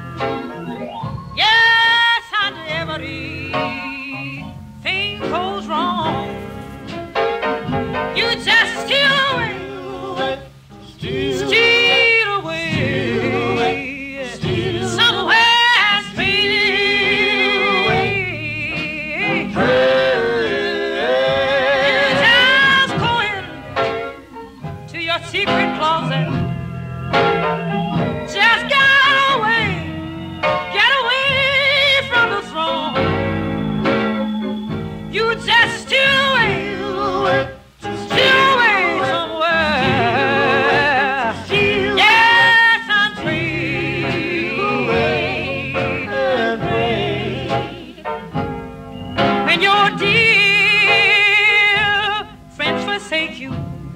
Yes, and everything goes wrong. You just steal away, steal away, somewhere and fade away. You just go into your secret closet. Just get away from the throne. You just steal away somewhere. Yes, and fade when your dear friends forsake you.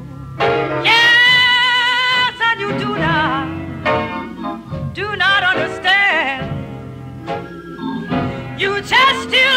Yes, and you do not understand. You just still